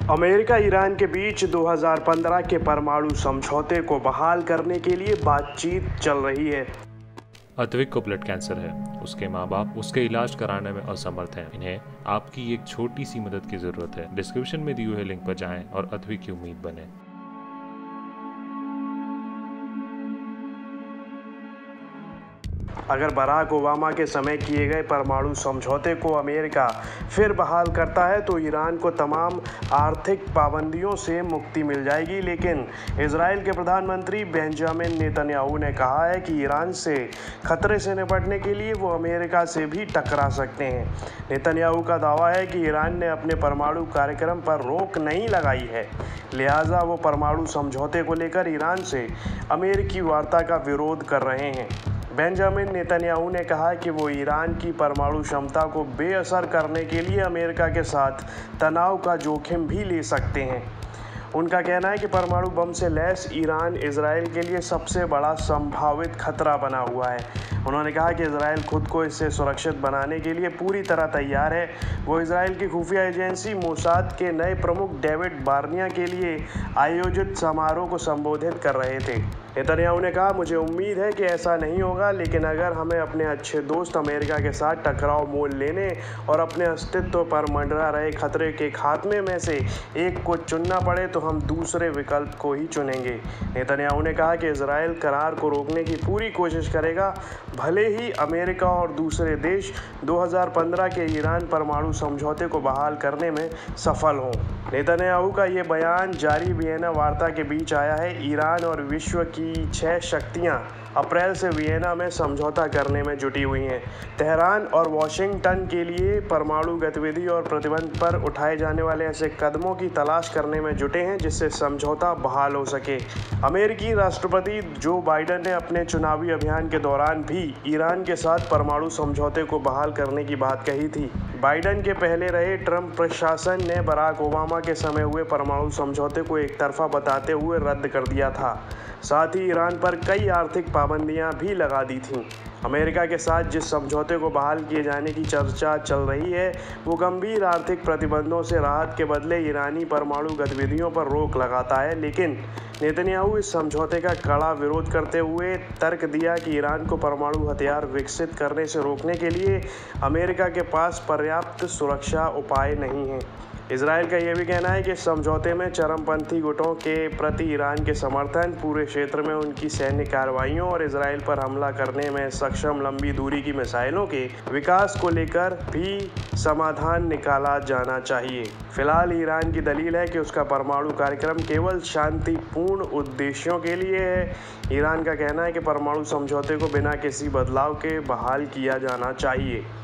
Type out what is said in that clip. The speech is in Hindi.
अमेरिका ईरान के बीच 2015 के परमाणु समझौते को बहाल करने के लिए बातचीत चल रही है। अद्विक को ब्लड कैंसर है। उसके माँ बाप उसके इलाज कराने में असमर्थ हैं। इन्हें आपकी एक छोटी सी मदद की जरूरत है। डिस्क्रिप्शन में दिए हुए लिंक पर जाएं और अद्विक की उम्मीद बने। अगर बराक ओबामा के समय किए गए परमाणु समझौते को अमेरिका फिर बहाल करता है तो ईरान को तमाम आर्थिक पाबंदियों से मुक्ति मिल जाएगी, लेकिन इजराइल के प्रधानमंत्री बेंजामिन नेतन्याहू ने कहा है कि ईरान से खतरे से निपटने के लिए वो अमेरिका से भी टकरा सकते हैं। नेतन्याहू का दावा है कि ईरान ने अपने परमाणु कार्यक्रम पर रोक नहीं लगाई है, लिहाजा वो परमाणु समझौते को लेकर ईरान से अमेरिकी वार्ता का विरोध कर रहे हैं। बेंजामिन नेतन्याहू ने कहा कि वो ईरान की परमाणु क्षमता को बेअसर करने के लिए अमेरिका के साथ तनाव का जोखिम भी ले सकते हैं। उनका कहना है कि परमाणु बम से लैस ईरान इजराइल के लिए सबसे बड़ा संभावित खतरा बना हुआ है। उन्होंने कहा कि इजराइल खुद को इससे सुरक्षित बनाने के लिए पूरी तरह तैयार है। वो इजराइल की खुफिया एजेंसी मोसाद के नए प्रमुख डेविड बार्निया के लिए आयोजित समारोह को संबोधित कर रहे थे। नेतन्याहू ने कहा, मुझे उम्मीद है कि ऐसा नहीं होगा, लेकिन अगर हमें अपने अच्छे दोस्त अमेरिका के साथ टकराव मोल लेने और अपने अस्तित्व पर मंडरा रहे खतरे के खात्मे में से एक को चुनना पड़े तो हम दूसरे विकल्प को ही चुनेंगे। नेतन्याहू ने कहा कि इजराइल करार को रोकने की पूरी कोशिश करेगा, भले ही अमेरिका और दूसरे देश 2015 के ईरान परमाणु समझौते को बहाल करने में सफल हों। नेतन्याहू का ये बयान जारी वियना वार्ता के बीच आया है। ईरान और विश्व की 6 शक्तियां अप्रैल से वियना में समझौता करने में जुटी हुई हैं। तेहरान और वॉशिंगटन के लिए परमाणु गतिविधि और प्रतिबंध पर उठाए जाने वाले ऐसे कदमों की तलाश करने में जुटे हैं जिससे समझौता बहाल हो सके। अमेरिकी राष्ट्रपति जो बाइडेन ने अपने चुनावी अभियान के दौरान भी ईरान के साथ परमाणु समझौते को बहाल करने की बात कही थी। बाइडेन के पहले रहे ट्रंप प्रशासन ने बराक ओबामा के समय हुए परमाणु समझौते को एकतरफा बताते हुए रद्द कर दिया था। साथ ही ईरान पर कई आर्थिक पाबंदियां भी लगा दी थीं। अमेरिका के साथ जिस समझौते को बहाल किए जाने की चर्चा चल रही है वो गंभीर आर्थिक प्रतिबंधों से राहत के बदले ईरानी परमाणु गतिविधियों पर रोक लगाता है, लेकिन नेतन्याहू इस समझौते का कड़ा विरोध करते हुए तर्क दिया कि ईरान को परमाणु हथियार विकसित करने से रोकने के लिए अमेरिका के पास पर्याप्त सुरक्षा उपाय नहीं हैं। इजराइल का यह भी कहना है कि इस समझौते में चरमपंथी गुटों के प्रति ईरान के समर्थन, पूरे क्षेत्र में उनकी सैन्य कार्रवाइयों और इजराइल पर हमला करने में सक्षम लंबी दूरी की मिसाइलों के विकास को लेकर भी समाधान निकाला जाना चाहिए। फिलहाल ईरान की दलील है कि उसका परमाणु कार्यक्रम केवल शांतिपूर्ण उद्देश्यों के लिए है। ईरान का कहना है कि परमाणु समझौते को बिना किसी बदलाव के बहाल किया जाना चाहिए।